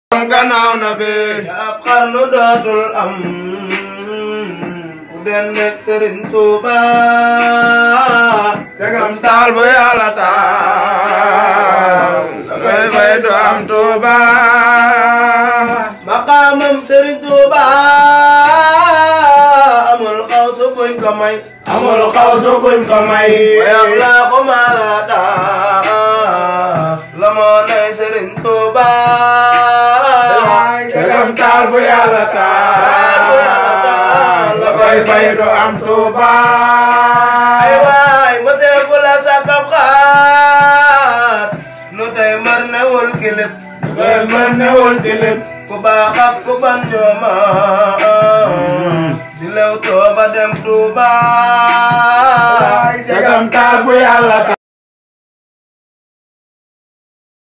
gannaaw na be ab xarnu dootul am ku den nekk Serigne Touba segam taal bu Yàlla taal ngay fay du am Touba maqaamam Serigne Touba amul xawsu buñ ko may amul xawsu buñ ko may wayax laa ko maalata la moo nay Serigne Touba segam taal bu Yàlla taal la koy fay du am Touba ay waay mosee fu la sakab xaat nu tey mar newul kilip koy mën newul tilip ku baax ak ku ban ñooma di lew tooba dem Touba segam taal bu Yàlla taal